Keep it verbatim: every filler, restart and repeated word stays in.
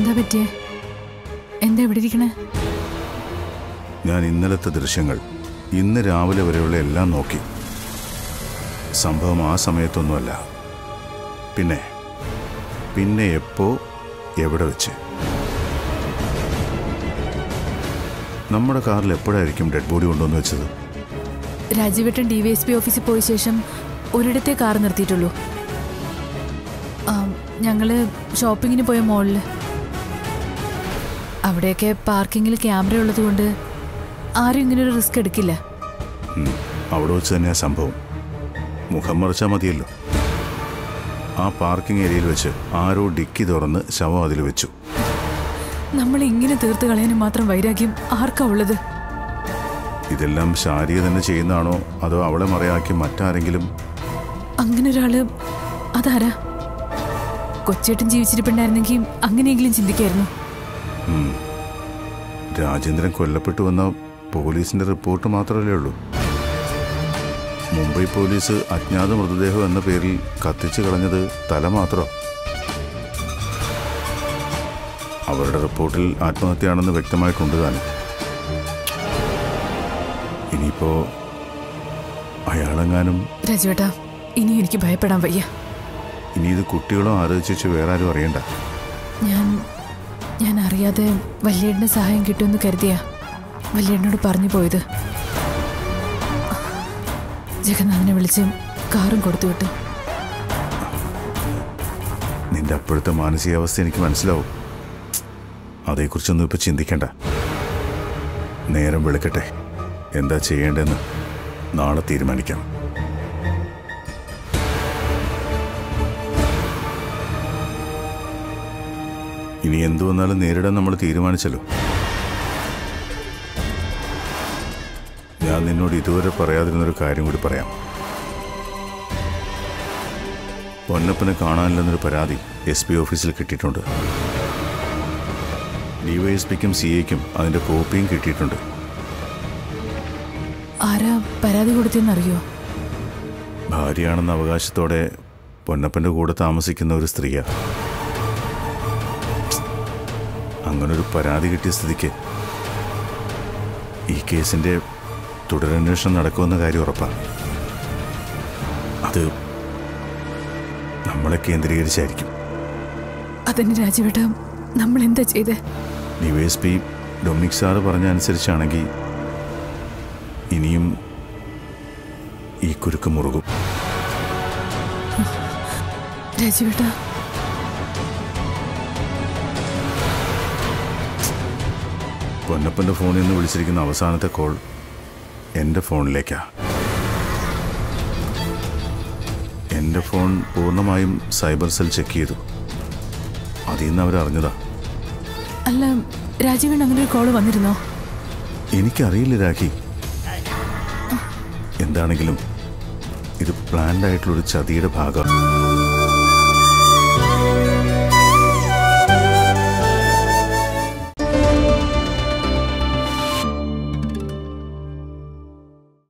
എന്താ പറ്റിയേ? എന്താ എവിടെ ഇരിക്കണേ? ഞാൻ ഇന്നലത്തെ ദൃശ്യങ്ങൾ ഇന്ന് രാവിലെ വരെയുള്ള എല്ലാം നോക്കി. സംഭവം ആ സമയത്തൊന്നുമല്ല. പിന്നെ പിന്നെ എപ്പോ എവിടെ വെച്ച്? നമ്മുടെ കാറിൽ എപ്പോഴായിരിക്കും ഡെഡ് ബോഡി കൊണ്ടുവന്ന് വെച്ചത്? രാജീവേട്ടൻ ഡി വൈ എസ് പി ഓഫീസിൽ പോയ ശേഷം ഒരിടത്തെ കാർ നിർത്തിയിട്ടുള്ളൂ. ഞങ്ങള് ഷോപ്പിങ്ങിന് പോയ മോളില്. അവിടെയൊക്കെ പാർക്കിങ്ങിൽ ക്യാമറ ഉള്ളത് കൊണ്ട് ആരും ഇങ്ങനൊരു റിസ്ക് എടുക്കില്ല. അവിടെ വെച്ച് തന്നെയാ സംഭവം. മുഖം മറിച്ചാൽ മതിയല്ലോ. ആ പാർക്കിംഗ് ഏരിയയിൽ വെച്ച് ആരോ ഡിക്കി തുറന്ന് ശവം അതിൽ വെച്ചു. നമ്മൾ ഇങ്ങനെ തീർത്ത് കളയാനും മാത്രം വൈരാഗ്യം ആർക്കാ ഉള്ളത്? ഇതെല്ലാം ശാരിക തന്നെ ചെയ്യുന്നതാണോ അതോ അവളെ മറയാക്കി മറ്റാരെങ്കിലും? അങ്ങനെ ഒരാള് അതാരാ? കൊച്ചേട്ടൻ ജീവിച്ചിരിപ്പുണ്ടായിരുന്നെങ്കിൽ അങ്ങനെയെങ്കിലും ചിന്തിക്കായിരുന്നു. രാജേന്ദ്രൻ കൊല്ലപ്പെട്ടു വന്ന പോലീസിന്റെ റിപ്പോർട്ട് മാത്രമല്ലേ ഉള്ളൂ. മുംബൈ പോലീസ് അജ്ഞാത മൃതദേഹം എന്ന പേരിൽ കത്തിച്ചു കളഞ്ഞത് തല മാത്രം. അവരുടെ റിപ്പോർട്ടിൽ ആത്മഹത്യയാണെന്ന് വ്യക്തമായിട്ടുണ്ട് താനും. ഇനിയിപ്പോ അയാളെങ്ങാനും... രാജുവേട്ടാ, ഇനി എനിക്ക് ഭയപ്പെടാൻ വയ്യ. ഇനി ഇത് കുട്ടികളോ ആലോചിച്ച് വേറെ ആരും അറിയണ്ട. ഞാൻ ഞാൻ അറിയാതെ വല്യേട്ടന് സഹായം കിട്ടുമെന്ന് കരുതിയാ വല്യേട്ടനോട് പറഞ്ഞു പോയത്. ജഗന്നാഥനെ വിളിച്ച് കാറും കൊടുത്തു വിട്ടു. നിന്റെ അപ്പോഴത്തെ മാനസികാവസ്ഥ എനിക്ക് മനസ്സിലാവും. അതേക്കുറിച്ചൊന്നും ഇപ്പൊ ചിന്തിക്കണ്ട. നേരം വെളുക്കട്ടെ, എന്താ ചെയ്യേണ്ടതെന്ന് നാളെ തീരുമാനിക്കാം. ഇനി എന്തു വന്നാലും നേരിടാൻ നമ്മൾ തീരുമാനിച്ചല്ലോ. ഞാൻ നിന്നോട് ഇതുവരെ പറയാതിരുന്നൊരു കാര്യം കൂടി പറയാം. പൊന്നപ്പനെ കാണാനില്ലെന്നൊരു പരാതി എസ് പി ഓഫീസിൽ കിട്ടിയിട്ടുണ്ട്. ഡി വൈ എസ് പിക്കും സി എക്കും അതിന്റെ കോപ്പിയും കിട്ടിയിട്ടുണ്ട്. ആരാ പരാതി കൊടുത്തെന്നറിയോ? ഭാര്യയാണെന്ന അവകാശത്തോടെ പൊന്നപ്പന്റെ കൂടെ താമസിക്കുന്ന ഒരു സ്ത്രീയാ. അങ്ങനൊരു പരാതി കിട്ടിയ സ്ഥിതിക്ക് ഈ കേസിന്റെ തുടരന്വേഷണം നടക്കുമെന്ന കാര്യം ഉറപ്പാണ്. അത് നമ്മളെ കേന്ദ്രീകരിച്ചായിരിക്കും. അതിന് രാജുവേട്ട നമ്മൾ എന്താ ചെയ്തേ? D Y S P Dominic sir പറഞ്ഞ അനുസരിച്ചാണെങ്കിൽ ഇനിയും ഈ കുരുക്ക് മുറുകും. രാജുവേട്ട, പൊന്നപ്പന്റെ ഫോണിൽ നിന്ന് വിളിച്ചിരിക്കുന്ന അവസാനത്തെ കോൾ എൻ്റെ ഫോണിലേക്കാ. എൻ്റെ ഫോൺ പൂർണ്ണമായും സൈബർ സെൽ ചെക്ക് ചെയ്തു. അതിൽ നിന്ന് അവരറിഞ്ഞതാ. അല്ല, രാജീവൻ അങ്ങനെ ഒരു കോള് വന്നിരുന്നോ? എനിക്കറിയില്ല രാഖി. എന്താണെങ്കിലും ഇത് പ്ലാൻഡ് ആയിട്ടുള്ളൊരു ചതിയുടെ ഭാഗം.